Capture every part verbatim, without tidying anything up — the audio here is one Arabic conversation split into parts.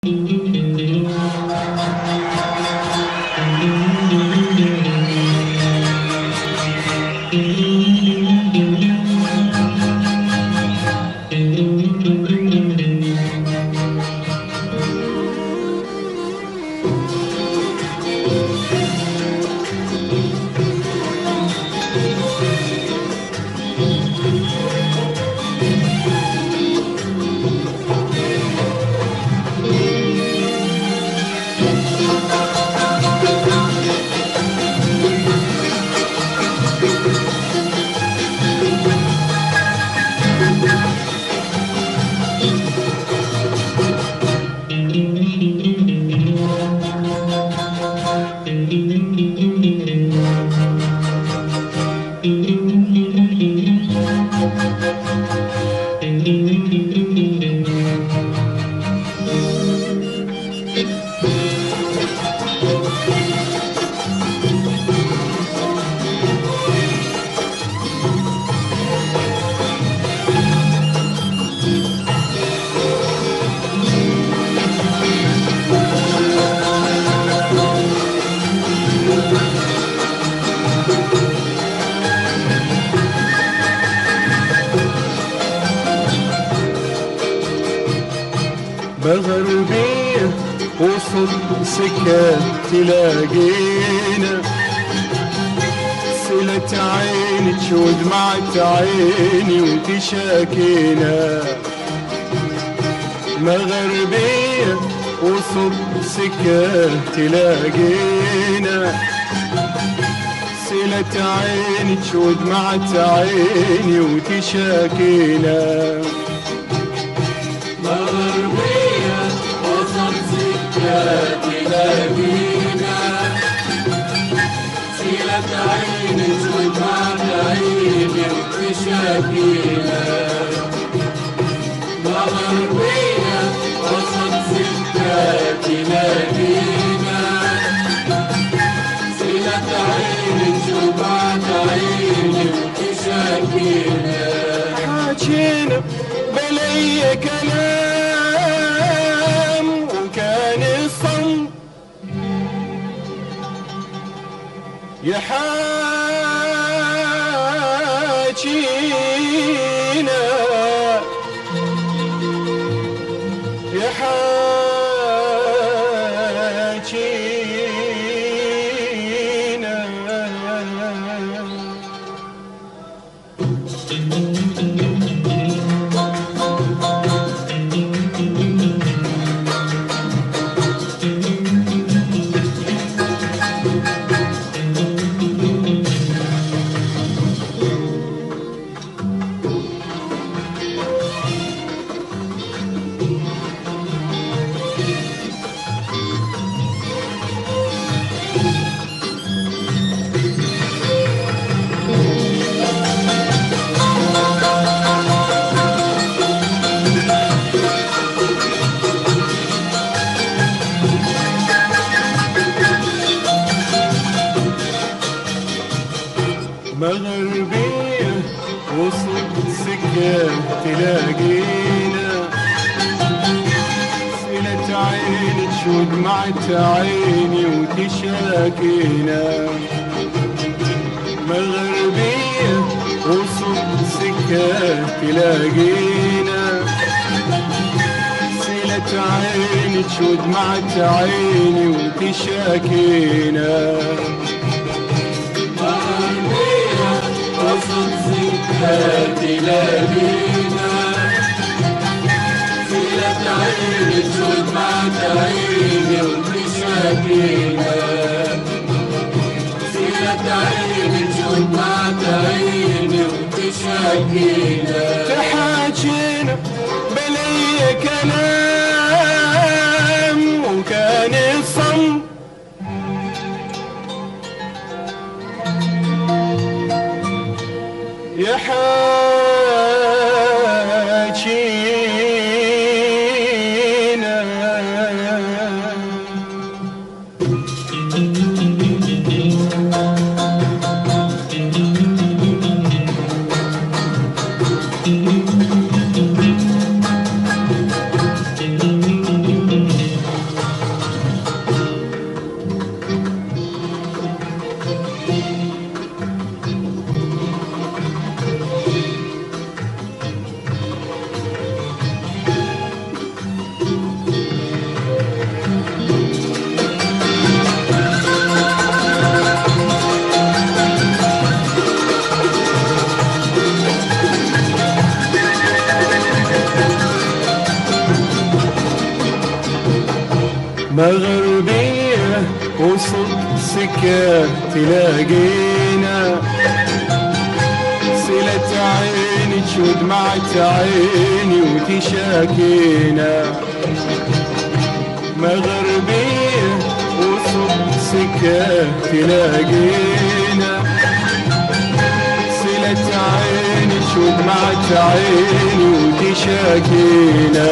بغربية وسط سكات تلاقينا، صلة عينك ودمعة عيني وتشاكينا. مغربية وسط سكات تلاقينا، صلة عينك ودمعة عيني وتشاكينا. مغربية وسط سكات تلاقينا، صلة عينك ودمعة عيني وتشاكينا. مغربية وسط سكات تلاقينا، صلة عينك ودمعة عيني وتشاكينا. حاجينا بلي كلام وكان الصمت يحاجينا، يحاجينا. مغربية وسط سكات تلاقينا، صلة عينك ودمعة عيني وتشاكينا. مغربية وسط سكات تلاقينا، صلة عينك ودمعة عيني وتشاكينا. وسط سكات تلاقينا، صلة عينك ودمعة عيني وتشاكينا. صلة عينك ودمعة عيني وتشاكينا. تحاجينا بلي كلام وكان الصمت يحاجينا. مغربية وسط سكة تلاقينا، صلة عينك ودمعة عيني وتشاكينا. مغربية وسط سكة تلاقينا، صلة عينك ودمعة عيني وتشاكينا.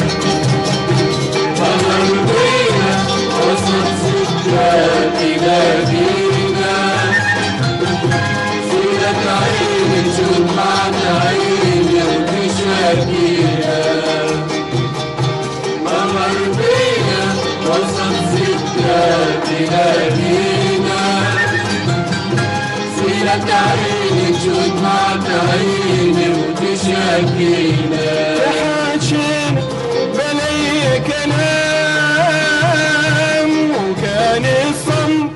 مغربية وسط سكة تلاقينا، صلة عينك ودمعة عيني وتشاكينا. مغربية وسط سكة تلاقينا، صلة عينك ودمعة عيني وتشاكينا. تحاجينا بلي كلام وكان الصمت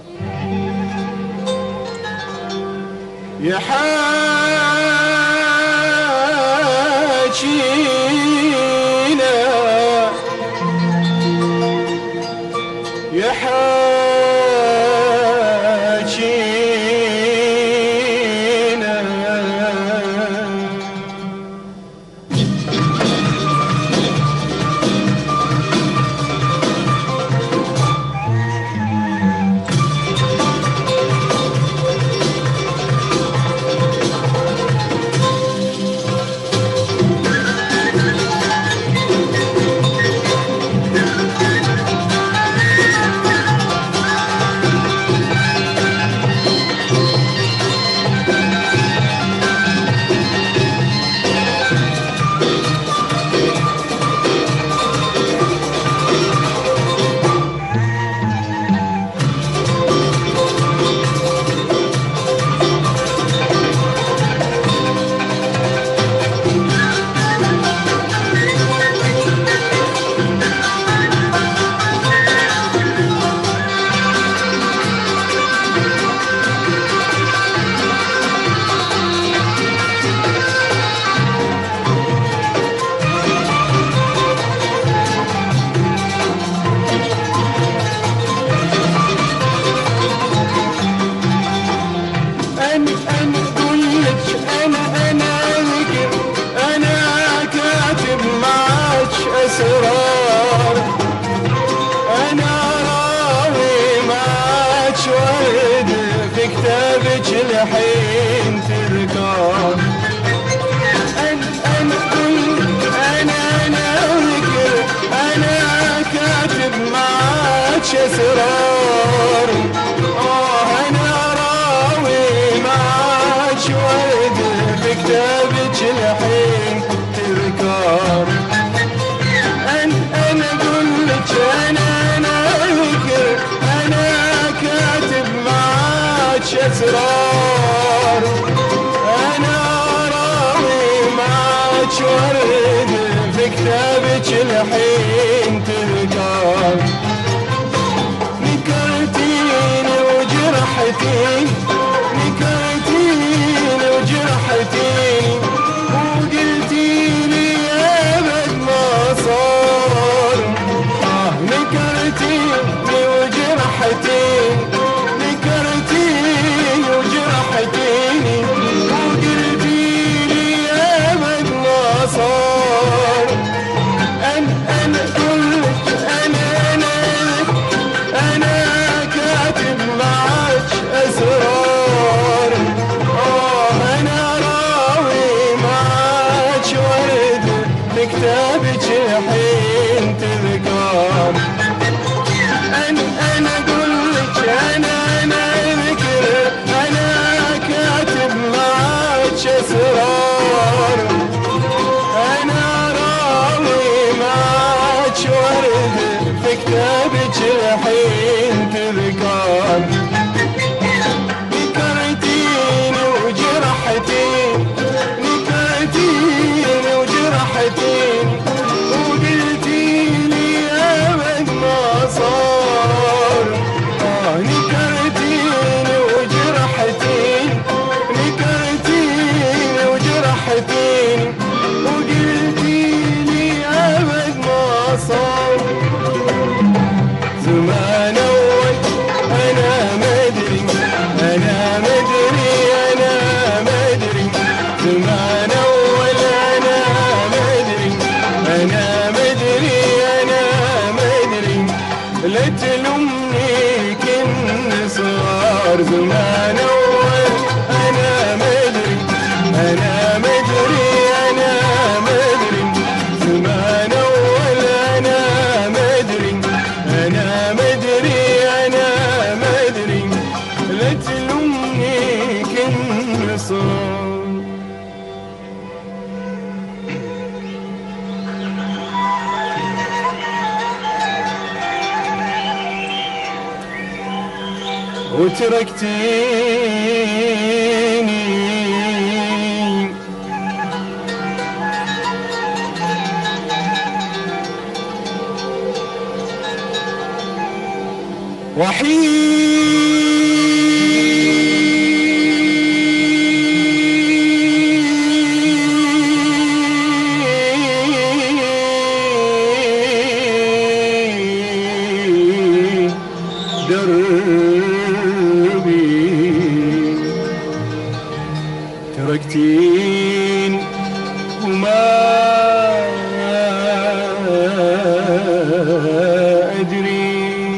يحاجينا يحاجينا. أسرار أنا راوي معاك ورد في كتابك الحين تركان. أنا أنا أنا أنا ذكر أنا كاتب معاك أسرار. آه أنا راوي معاك ورد في كتابك الحين تركان. أنا أقول لك أنا أنا أذكر أنا كاتب معاك أسرار. أنا راوي معاك ورد في كتابك الحين تذكر. نكرتيني وجرحتيني نكرتيني وجرحتيني وقلتيلي أبد ما صار. نكرتيني وجرحتيني نكرتيني وجرحتيني وقلتيلي أبد ما صار. أنا أنا قلت أنا أنا أنا كاتب معاك أسرار. آه أنا راوي معاك ورد في كتابك الحين تذكر. أنا أنا أقول لك أنا أنا ذكر أنا كاتب معاك أسرار. أنا راوي معاك ورد في كتابك الحين تذكر. نكرتيني وجرحتيني نكرتيني وجرحتيني وقلتيلي أبد ما صار. آه نكرتيني وجرحتيني نكرتيني وجرحتيني وقلتيلي أبد ما صار. لا تلومني كن صغار زمان اول انا مدري انا مدري انا مدري زمان اول انا مدري انا مدري انا مدري لا تلومني كن صغار وتركتيني وحيد دربي تركتين وما أدري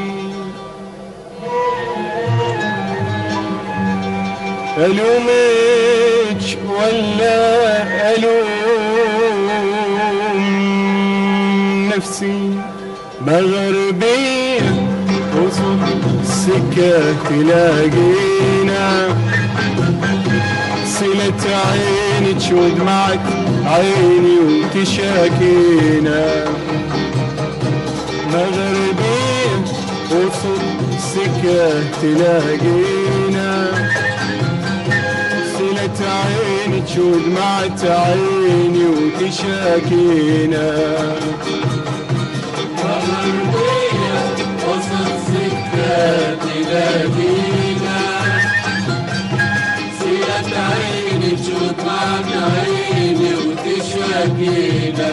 ألومك ولا ألوم نفسي مغربية وصل السكة تلاقينا صلة عينك ودمعت عيني وتشاكينا مغربية وصل السكة تلاقينا صلة عينك ودمعت عيني وتشاكينا مغربية وصل سكة تلاقينا صلة عينك ودمعت عيني وتشاكينا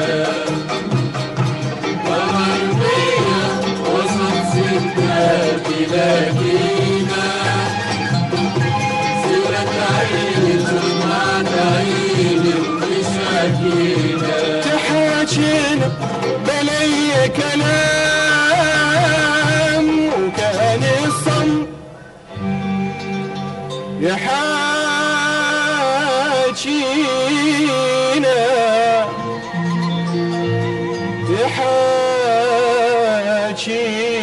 مغربية وصل سكة تلاقينا صلة عينك ودمعت عيني وتشاكينا تحاكينا بلي كلام وكان الصمت يحاكينا يحاكينا